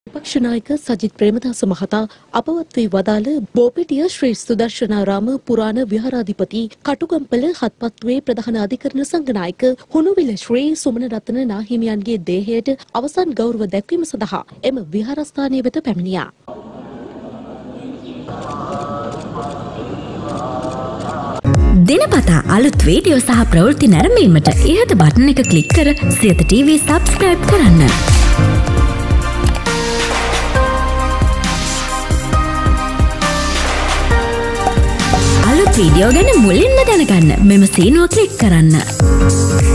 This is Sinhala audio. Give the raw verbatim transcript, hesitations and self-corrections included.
විපක්ෂ නායක සජිත් ප්‍රේමදාස මහතා අපවත් වී වදාළ බෝපිටිය ශ්‍රී සුදර්ශනාරාම පුරාණ විහාරාධිපති කටුගම්පල හත්පත්වේ ප්‍රධාන අධිකරණ සංඝනායක හුණුවිල ශ්‍රී මනරතන නාහිමියන්ගේ දේහයට අවසන් ගෞරව දැක්වීම සඳහා එම විහාරස්ථානය වෙත පැමිණියා. දිනපතා අලුත් වීඩියෝ සහ ප්‍රවෘත්ති නැරඹීමට ඉහත බටන් එක ක්ලික් කර සියත ටීවී සබ්ස්ක්‍රයිබ් කරන්න. අලුත් වීඩියෝ ගැන මුලින්ම දැනගන්න මෙම සීනුව ක්ලික් කරන්න.